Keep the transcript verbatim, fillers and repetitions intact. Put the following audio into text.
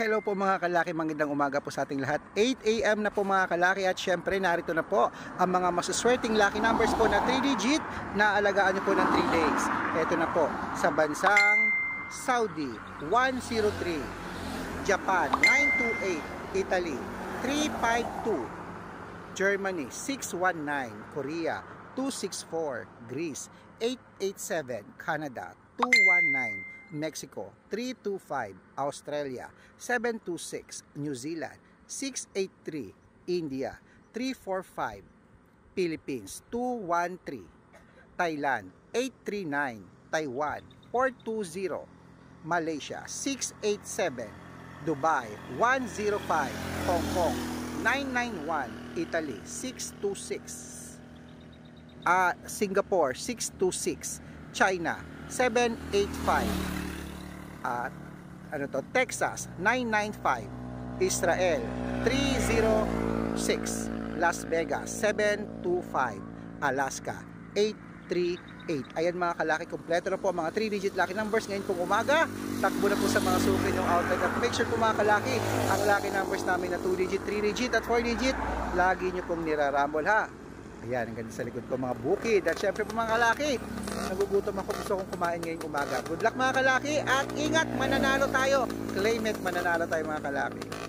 Hello po mga kalaki, magandang umaga po sa ating lahat. eight A M na po mga kalaki at syempre narito na po ang mga masuswerteng lucky numbers po na three digit na alagaan nyo po ng three days. Ito na po sa bansang Saudi one zero three, Japan nine two eight, Italy three five two, Germany six one nine, Korea two six four, Greece eight eight seven, Canada two one nine, Mexico three two five, Australia seven two six, New Zealand six eight three, India three four five, Philippines two one three, Thailand eight three nine, Taiwan four two zero, Malaysia six eight seven, Dubai one zero five, Hong Kong nine nine one, Italy six two six, uh, Singapore six two six, China seven eight five, at ano to, Texas nine nine five, Israel three zero six, Las Vegas seven two five, Alaska eight three eight. Ayan mga kalaki, kompleto na po mga three digit lucky numbers ngayon pong umaga. Takbo na po sa mga suki ng outlet at make sure po mga kalaki, ang lucky numbers namin na two digit, three digit at four digit lagi nyo pong nirarambol ha. Ayan, ang ganda sa likod ko mga bukid. At syempre po mga kalaki, nagugutom ako, gusto kong kumain ngayong umaga. Good luck mga kalaki at ingat, mananalo tayo. Claim it, mananalo tayo mga kalaki.